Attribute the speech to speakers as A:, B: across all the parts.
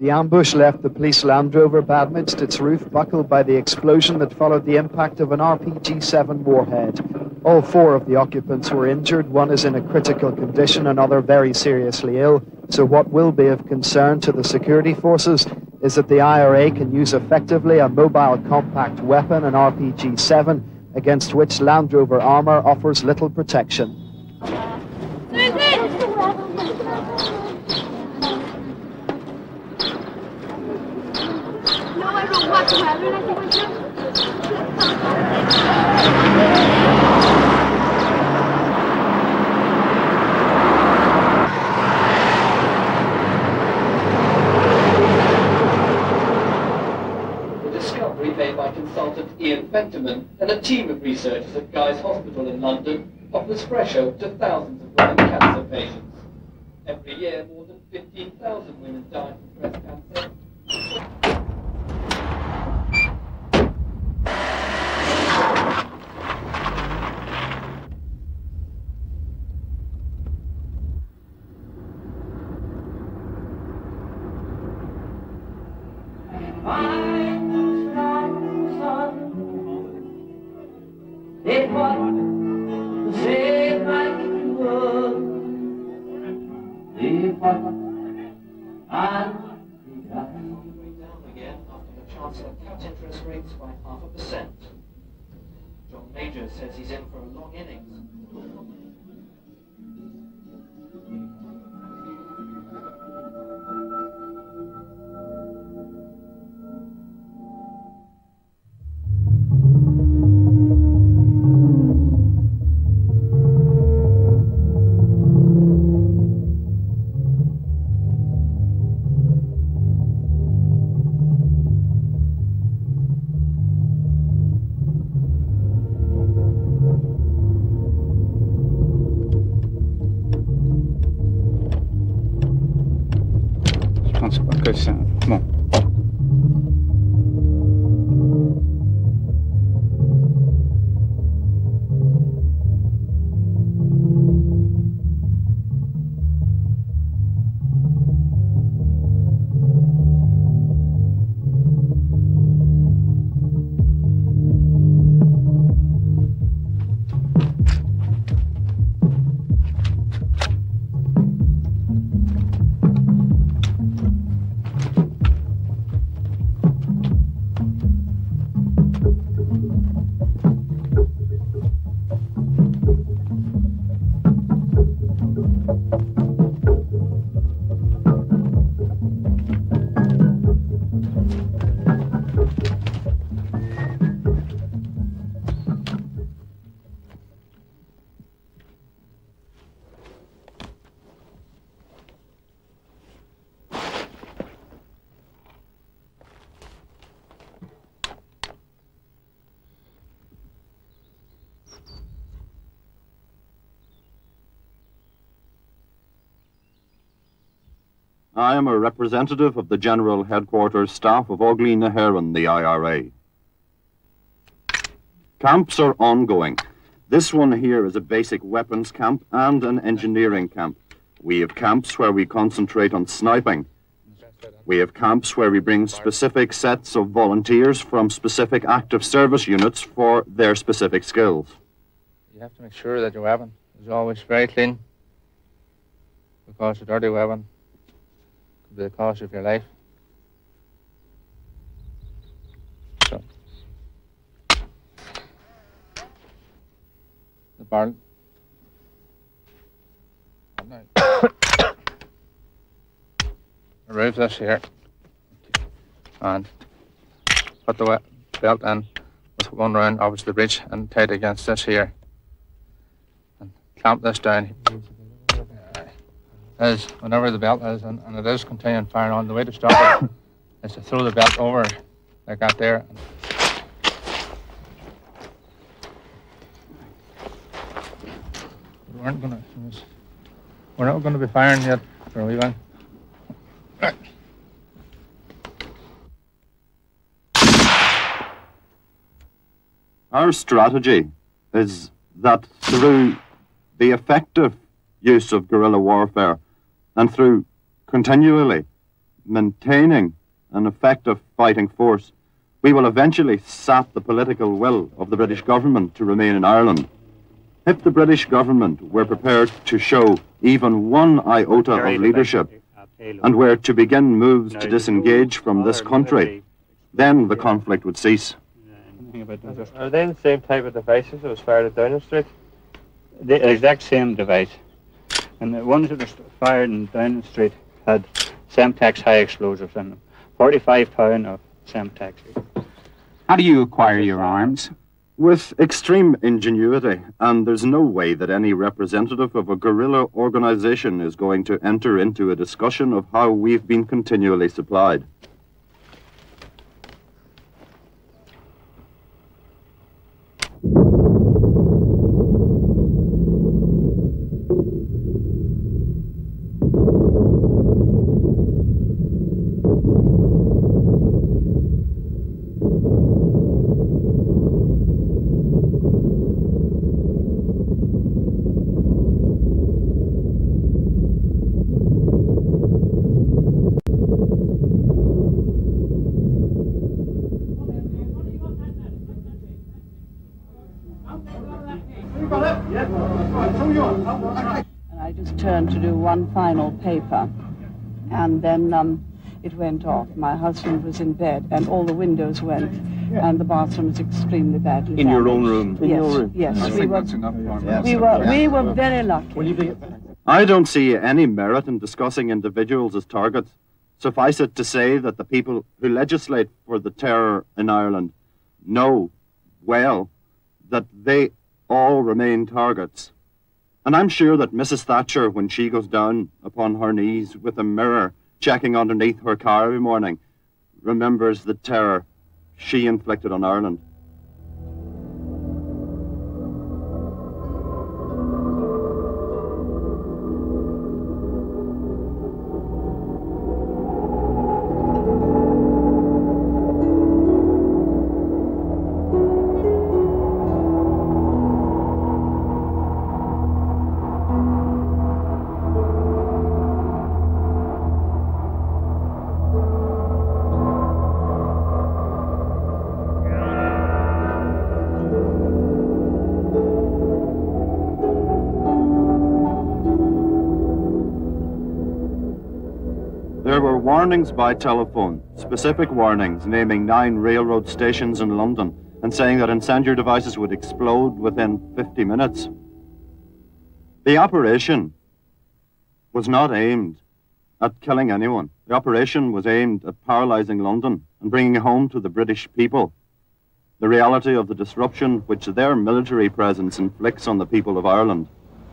A: The ambush left the police Land Rover damaged, its roof buckled by the explosion that followed the impact of an RPG-7 warhead. All 4 of the occupants were injured. One is in a critical condition, another very seriously ill. So what will be of concern to the security forces is that the IRA can use effectively a mobile compact weapon, an RPG-7, against which Land Rover armour offers little protection.
B: Made by consultant Ian Fentiman and a team of researchers at Guy's Hospital in London offers fresh hope to thousands of women cancer patients. Every year, more than 15,000 women die from breast cancer.
C: It was the same like it was. It was and it
B: Going down again after the Chancellor cut interest rates by 0.5%. John Major says he's in for a long innings.
D: Come on.
E: I am a representative of the General Headquarters staff of Oglee na HÉireann, the IRA. Camps are ongoing. This one here is a basic weapons camp and an engineering camp. We have camps where we concentrate on sniping. We have camps where we bring specific sets of volunteers from specific active service units for their specific skills.
D: You have to make sure that your weapon is always very clean, because a dirty weapon could be the cost of your life. So, the barrel. Remove this here and put the belt in with one round over the bridge and tight against this here and clamp this down. Is whenever the belt is and it is continuing firing on, the way to stop it is to throw the belt over like that there. We're not going to be firing yet for a wee while. Right.
E: Our strategy is that through the effective use of guerrilla warfare and through continually maintaining an effective fighting force, we will eventually sap the political will of the British government to remain in Ireland. If the British government were prepared to show even one iota of leadership and were to begin moves to disengage from this country, then the conflict would cease.
F: Are they the same type of devices that was fired at Downing Street?
G: The exact same device. And the ones that were fired in Downing Street had Semtex high explosives in them. 45 pound of Semtex.
H: How do you acquire your arms?
E: With extreme ingenuity, and there's no way that any representative of a guerrilla organization is going to enter into a discussion of how we've been continually supplied.
I: And I just turned to do one final paper, and then it went off. My husband was in bed, and all the windows went, and the bathroom was extremely badly damaged.
E: In your own room?
I: Yes,
E: In your room?
I: Yes,
E: I think that's enough for
I: we were very lucky.
E: I don't see any merit in discussing individuals as targets. Suffice it to say that the people who legislate for the terror in Ireland know well that they all remain targets. And I'm sure that Mrs. Thatcher, when she goes down upon her knees with a mirror checking underneath her car every morning, remembers the terror she inflicted on Ireland. There were warnings by telephone, specific warnings naming 9 railroad stations in London and saying that incendiary devices would explode within 50 minutes. The operation was not aimed at killing anyone. The operation was aimed at paralyzing London and bringing home to the British people the reality of the disruption which their military presence inflicts on the people of Ireland.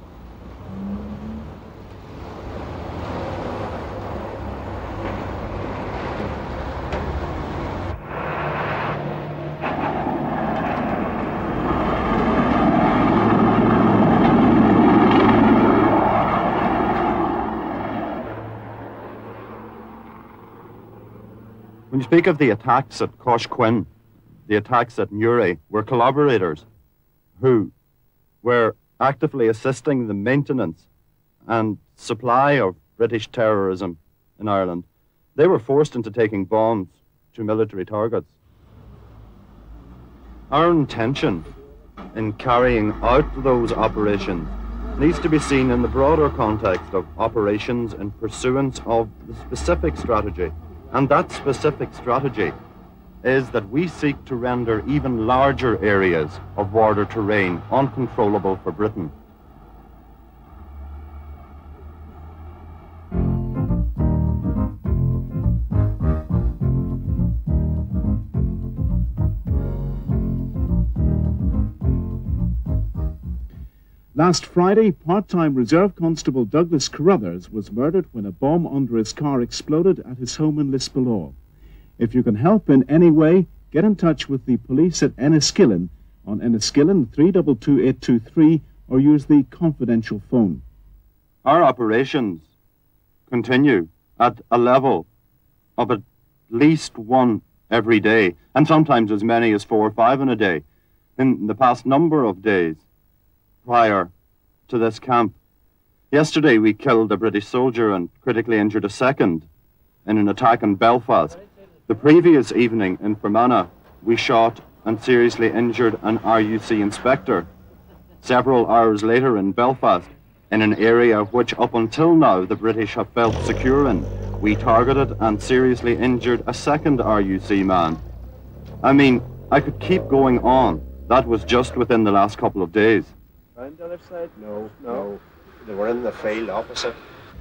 E: When you speak of the attacks at Coshquin, the attacks at Newry, were collaborators who were actively assisting the maintenance and supply of British terrorism in Ireland. They were forced into taking bombs to military targets. Our intention in carrying out those operations needs to be seen in the broader context of operations in pursuance of the specific strategy. And that specific strategy is that we seek to render even larger areas of border terrain uncontrollable for Britain.
J: Last Friday, part-time Reserve Constable Douglas Carruthers was murdered when a bomb under his car exploded at his home in Lisbon. If you can help in any way, get in touch with the police at Enniskillen on Enniskillen 322823 or use the confidential phone.
E: Our operations continue at a level of at least 1 every day, and sometimes as many as 4 or 5 in a day. In the past number of days, prior to this camp. Yesterday we killed a British soldier and critically injured a second in an attack in Belfast. The previous evening in Fermanagh, we shot and seriously injured an RUC inspector. Several hours later in Belfast, in an area which up until now the British have felt secure in, we targeted and seriously injured a second RUC man. I mean, I could keep going on. That was just within the last couple of days.
F: On the other side?
K: No. They were in the field opposite.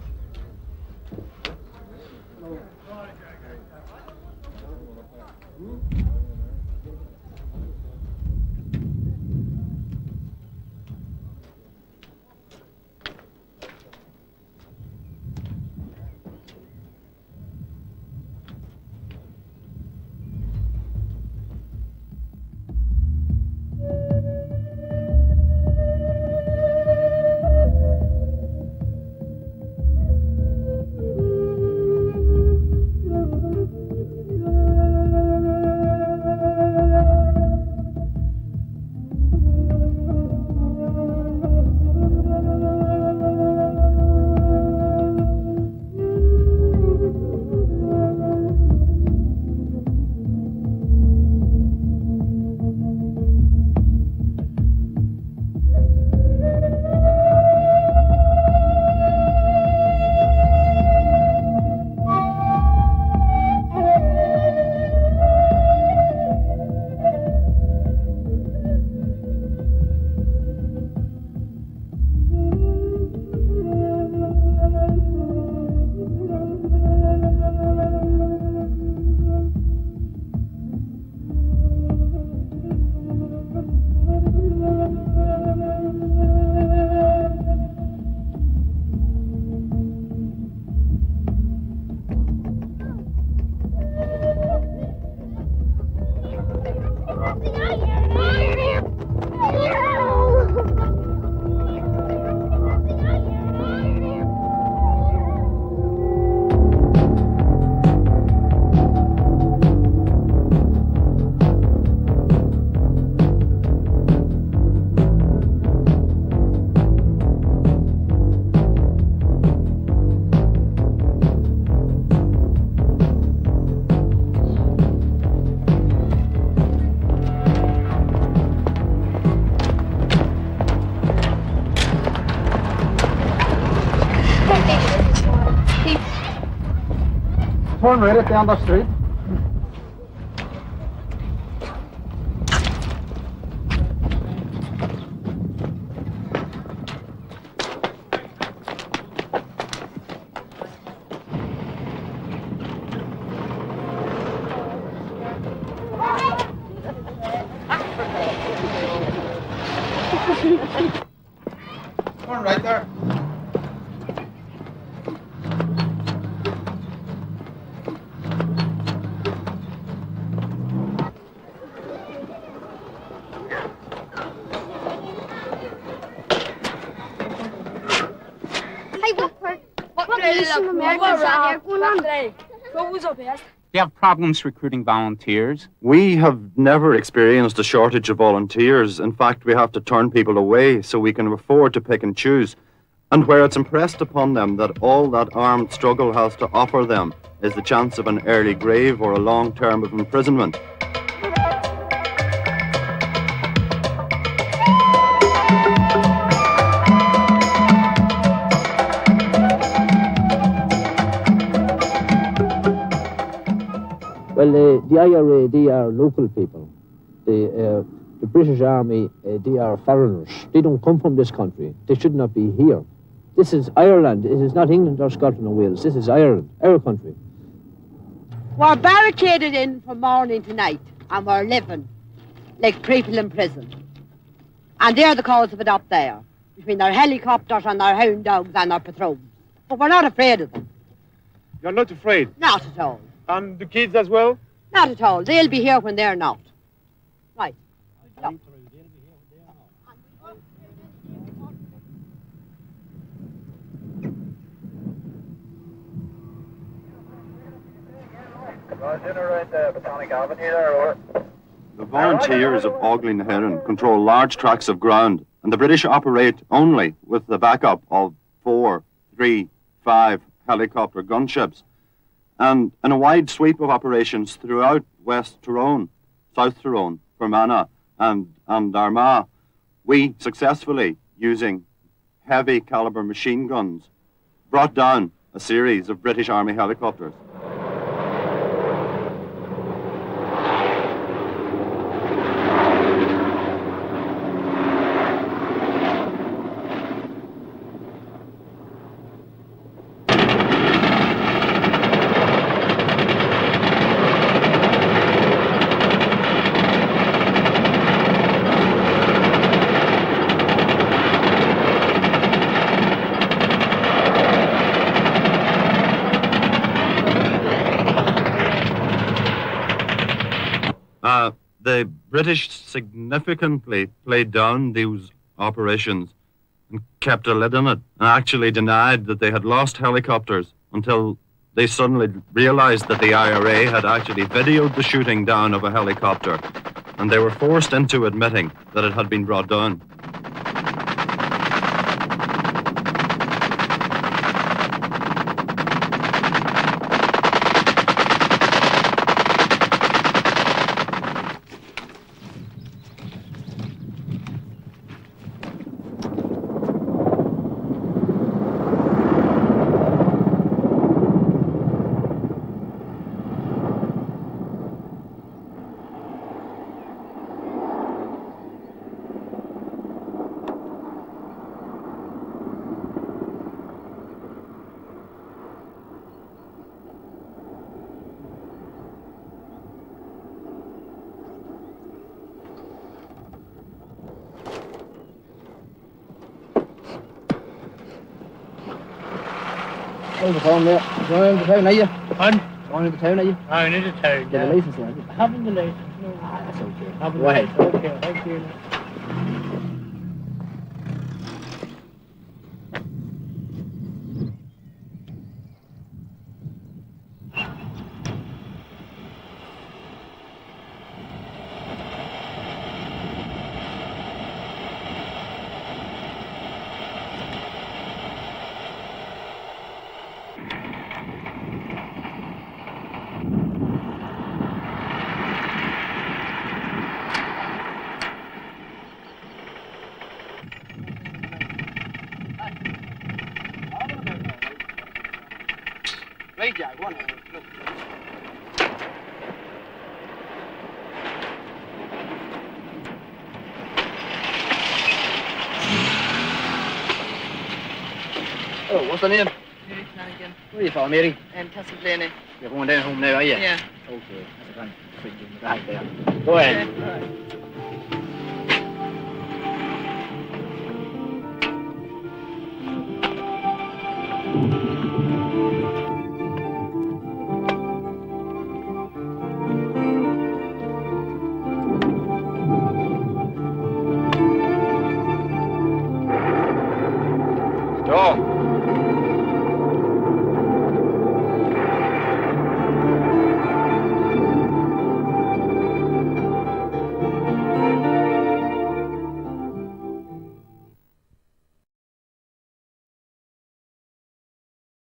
A: Turn right at down the street.
D: Turn right there.
H: Do you have problems recruiting volunteers?
E: We have never experienced a shortage of volunteers. In fact, we have to turn people away so we can afford to pick and choose. And where it's impressed upon them that all that armed struggle has to offer them is the chance of an early grave or a long term of imprisonment.
L: Well, the IRA, they are local people. The British Army, they are foreigners. They don't come from this country. They should not be here. This is Ireland. It is not England or Scotland or Wales. This is Ireland, our country.
M: We're barricaded in from morning to night, and we're living like people in prison. And they're the cause of it up there, between their helicopters and their hound dogs and their patrols. But we're not afraid of them.
F: You're not afraid?
M: Not at all.
F: And the kids as well?
M: Not at all. They'll be here when they're not. Right. Look.
E: The volunteers of Aughleen Heron control large tracts of ground, and the British operate only with the backup of 4, 3, 5 helicopter gunships. And in a wide sweep of operations throughout West Tyrone, South Tyrone, Fermanagh, and Armagh, we successfully, using heavy caliber machine guns, brought down a series of British Army helicopters. The British significantly played down these operations and kept a lid on it, and actually denied that they had lost helicopters until they suddenly realized that the IRA had actually videoed the shooting down of a helicopter, and they were forced into admitting that it had been brought down.
L: Over town there. Going to town, are you?
H: Pardon?
L: Going to town, are you?
H: I'm into town.
L: Get a license there.
H: Having the license. No.
L: That's okay.
H: Having
L: Go ahead.
H: Okay, thank you.
L: Right, yeah, go on. Oh, what's the name?
N: Mary Flanagan.
L: Where are you from, Mary?
N: Castleblaney.
L: You're going down home now, are you?
N: Yeah.
L: Okay, that's a grand. Right there. Go ahead.
N: Okay.